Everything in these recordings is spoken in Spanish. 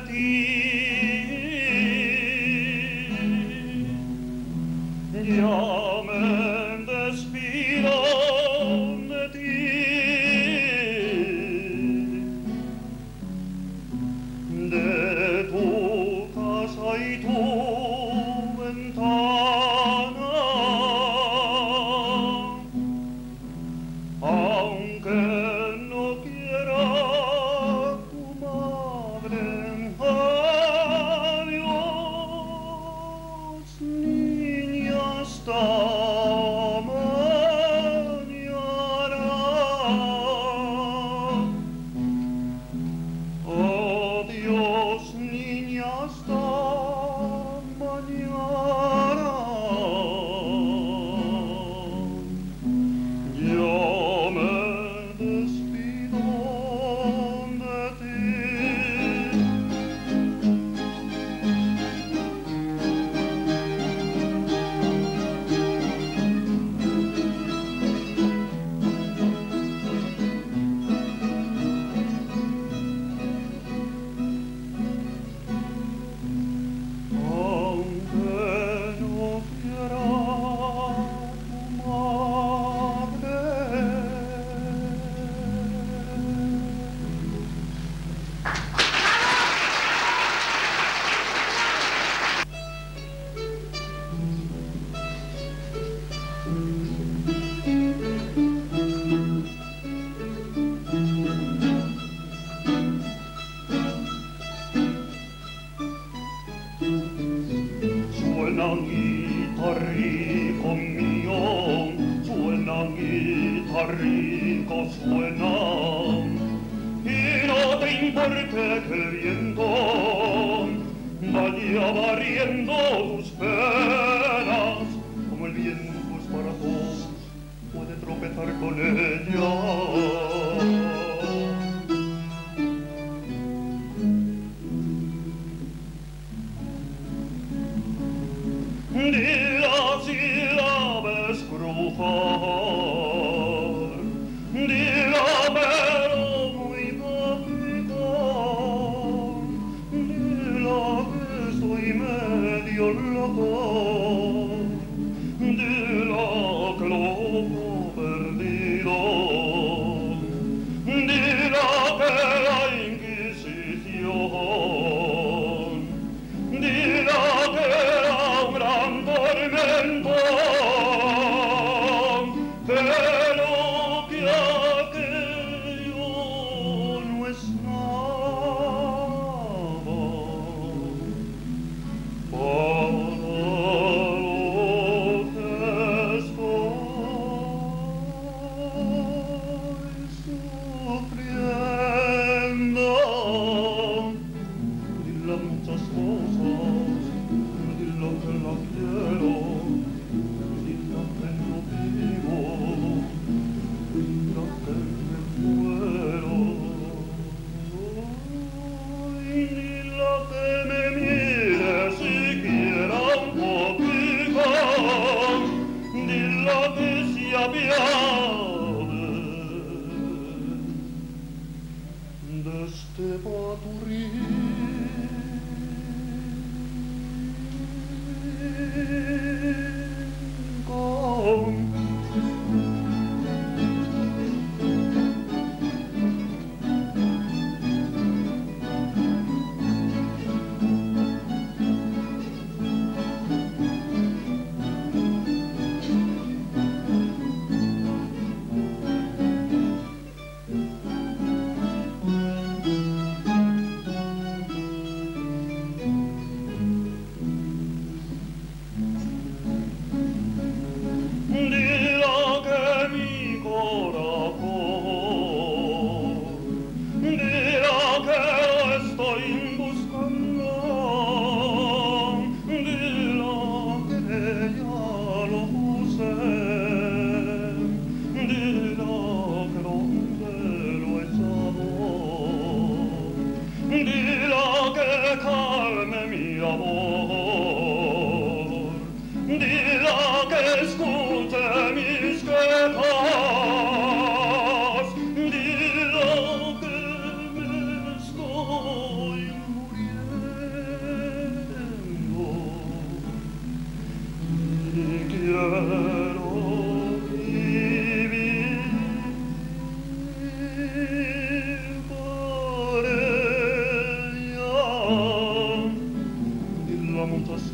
ti. Ya me despido de ti, de tu casa y tu ventana, aunque no quiera tu madre. Adiós, niña, hasta mañana. Adiós, niña, hasta mañana. Yo me despido de ti. Aunque no quiera tu madre. Suenan guitarricos míos, suenan guitarricos, suenan, y no te importe que el viento vaya barriendo tus penas, como el viento es para todos, puede tropezar con ella. Dila si la ves cruzar, dila pero muy bajita, dila que estoy medio loco, dila que lo he perdido, dila que la Inquisición, dila que tormento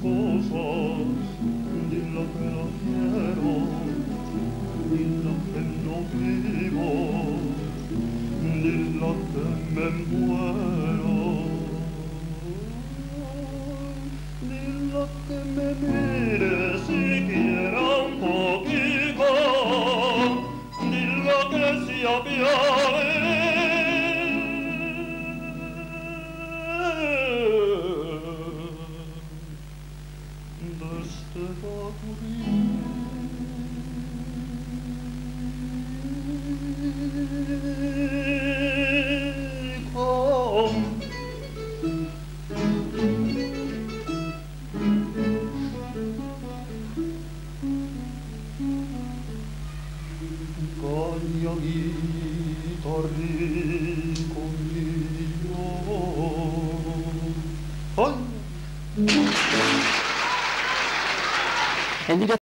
cosas, dile que la quiero, dile que no vivo, dile que me muero, dile que me mire siquiera un poquito, dile que se apiade de este cañonito rico mío. ¡Ay!